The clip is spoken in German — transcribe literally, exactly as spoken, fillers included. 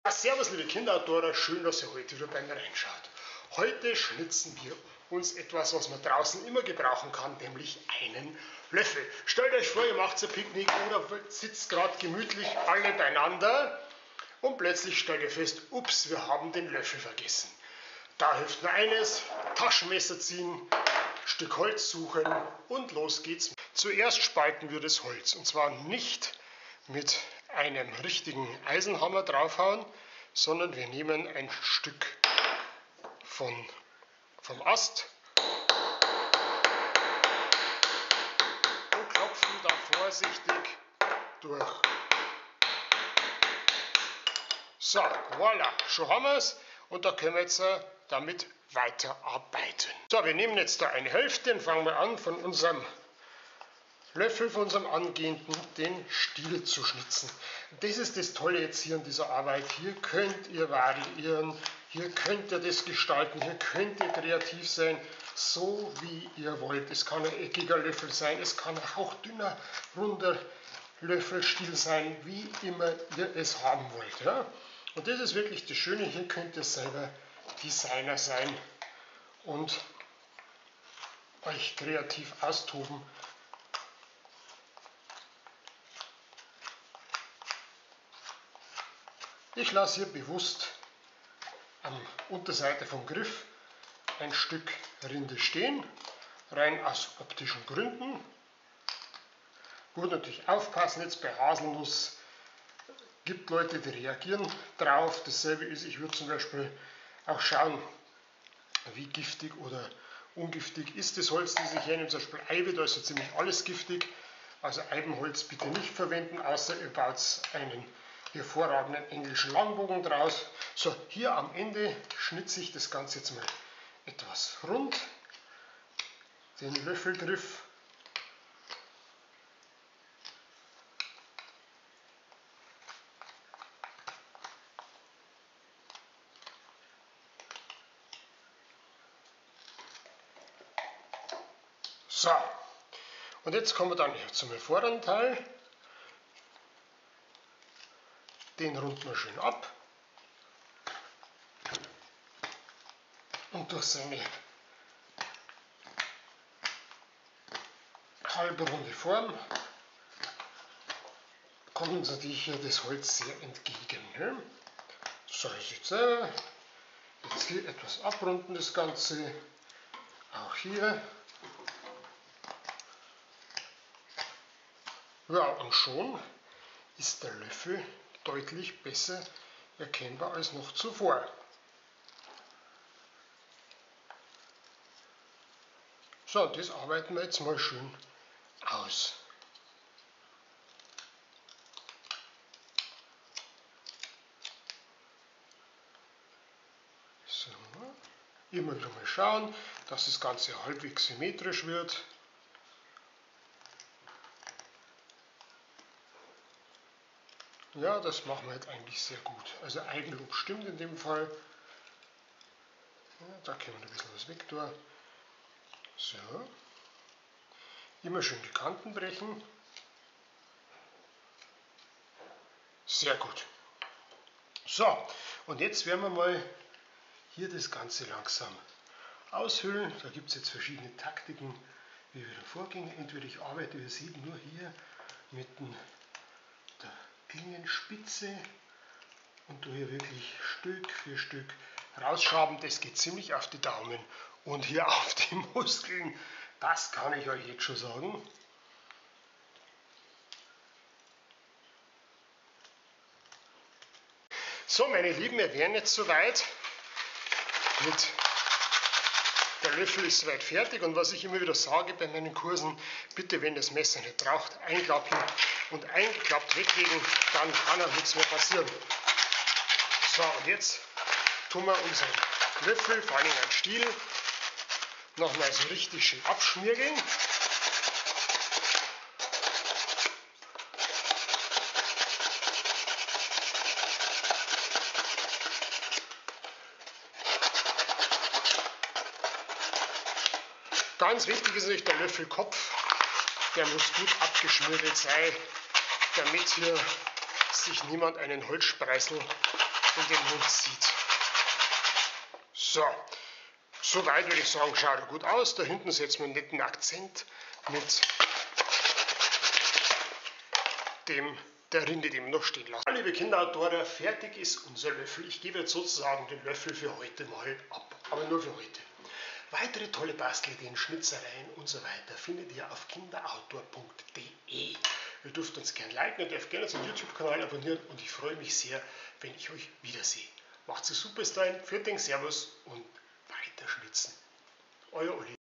Ah, servus liebe Kinderautore, schön, dass ihr heute wieder bei mir reinschaut. Heute schnitzen wir uns etwas, was man draußen immer gebrauchen kann, nämlich einen Löffel. Stellt euch vor, ihr macht ein Picknick oder sitzt gerade gemütlich alle beieinander und plötzlich stellt ihr fest, ups, wir haben den Löffel vergessen. Da hilft nur eines, Taschenmesser ziehen, Stück Holz suchen und los geht's. Zuerst spalten wir das Holz und zwar nicht mit einem richtigen Eisenhammer draufhauen, sondern wir nehmen ein Stück von, vom Ast und klopfen da vorsichtig durch. So, voilà, schon haben wir es und da können wir jetzt damit weiterarbeiten. So, wir nehmen jetzt da eine Hälfte und fangen wir an, von unserem Löffel, von unserem angehenden, den Stiel zu schnitzen. Das ist das Tolle jetzt hier an dieser Arbeit. Hier könnt ihr variieren, hier könnt ihr das gestalten, hier könnt ihr kreativ sein, so wie ihr wollt. Es kann ein eckiger Löffel sein, es kann ein hauchdünner, runder Löffelstiel sein, wie immer ihr es haben wollt. Ja? Und das ist wirklich das Schöne, hier könnt ihr selber Designer sein und euch kreativ austoben. Ich lasse hier bewusst am Unterseite vom Griff ein Stück Rinde stehen, rein aus optischen Gründen. Gut, natürlich aufpassen, jetzt bei Haselnuss gibt Leute, die reagieren drauf. Dasselbe ist, ich würde zum Beispiel auch schauen, wie giftig oder ungiftig ist das Holz, das ich hernehme. Zum Beispiel Eibe, da ist so ziemlich alles giftig. Also Eibenholz bitte nicht verwenden, außer ihr baut einen hervorragenden englischen Langbogen draus. So, hier am Ende schnitze ich das Ganze jetzt mal etwas rund, den Löffelgriff. So, und jetzt kommen wir dann hier zum vorderen Teil. Den runden wir schön ab und durch seine halbrunde Form kommt uns natürlich hier das Holz sehr entgegen. So, jetzt, jetzt hier etwas abrunden das Ganze, auch hier. Ja, und schon ist der Löffel deutlich besser erkennbar als noch zuvor. So, das arbeiten wir jetzt mal schön aus. So, immer wieder mal schauen, dass das Ganze halbwegs symmetrisch wird. Ja, das machen wir jetzt eigentlich sehr gut. Also Eigenlob stimmt in dem Fall. Ja, da können wir ein bisschen was weg tun. So. Immer schön die Kanten brechen. Sehr gut. So, und jetzt werden wir mal hier das Ganze langsam aushöhlen. Da gibt es jetzt verschiedene Taktiken, wie wir da vorgehen. Entweder ich arbeite, wie ihr seht, nur hier mit der Klingenspitze und du hier wirklich Stück für Stück rausschaben. Das geht ziemlich auf die Daumen und hier auf die Muskeln. Das kann ich euch jetzt schon sagen. So, meine Lieben, wir wären jetzt soweit. Mit der Löffel ist soweit fertig und was ich immer wieder sage bei meinen Kursen, bitte, wenn das Messer nicht braucht, einklappen und eingeklappt weglegen, dann kann auch nichts mehr passieren. So, und jetzt tun wir unseren Löffel, vor allem einen Stiel, nochmal so richtig schön abschmirgeln. Ganz wichtig ist natürlich der Löffelkopf, der muss gut abgeschmirgelt sein, damit hier sich niemand einen Holzspreißel in den Mund zieht. So, soweit würde ich sagen, schaut er gut aus. Da hinten setzen wir einen netten Akzent mit dem der Rinde, den wir noch stehen lassen. Liebe Kinderautoren, fertig ist unser Löffel. Ich gebe jetzt sozusagen den Löffel für heute mal ab, aber nur für heute. Weitere tolle Bastelideen, Schnitzereien und so weiter findet ihr auf kinderautor punkt de. Ihr dürft uns gerne liken, ihr dürft gerne unseren YouTube-Kanal abonnieren und ich freue mich sehr, wenn ich euch wiedersehe. Macht's super bis dahin, für den Servus und weiter schnitzen. Euer Uli.